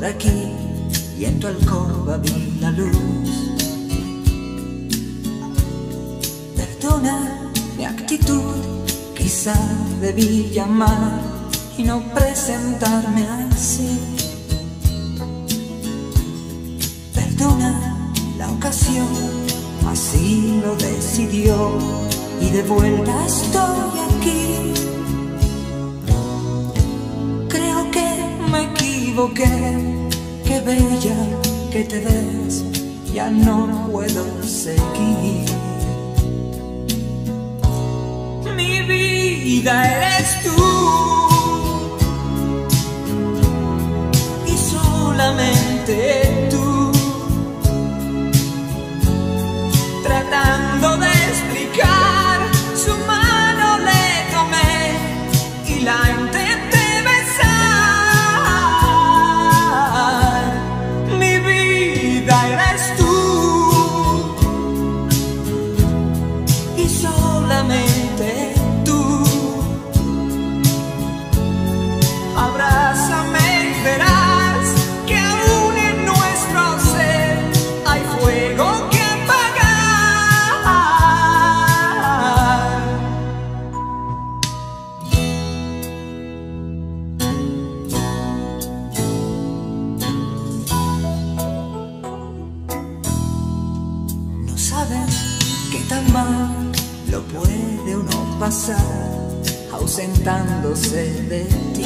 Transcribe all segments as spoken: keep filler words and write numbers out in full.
aquí y en tu alcoba vi la luz. Perdona mi actitud, quizá debí llamar y no presentarme así. Perdona la ocasión, así lo decidió y de vuelta estoy aquí. Creo que me equivoqué, qué bella que te ves, ya no puedo seguir. Mi vida eres tú y solamente tú, tratando de explicar, su mano le tomé y la intenté besar. Mi vida eres tú y solamente tú. Abrázame y verás que aún en nuestro ser hay fuego que sabes qué tan mal lo puede uno pasar ausentándose de ti.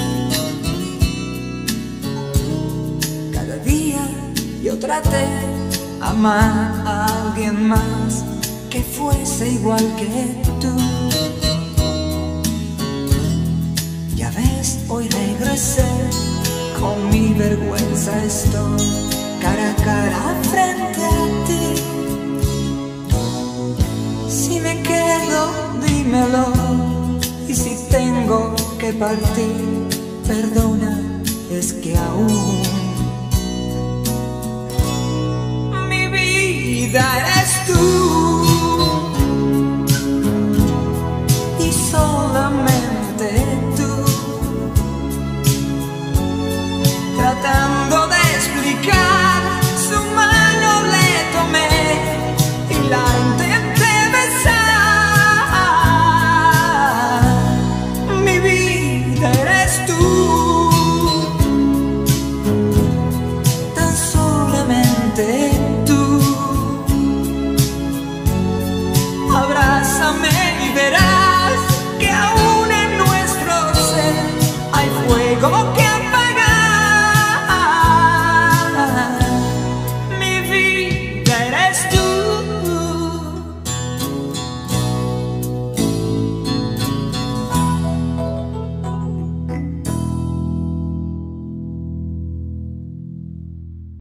Cada día yo traté amar a alguien más que fuese igual que tú. Ya ves, hoy regresé, con mi vergüenza estoy cara a cara frente a ti. Si me quedo, dímelo, y si tengo que partir, perdona, es que aún mi vida eres tú.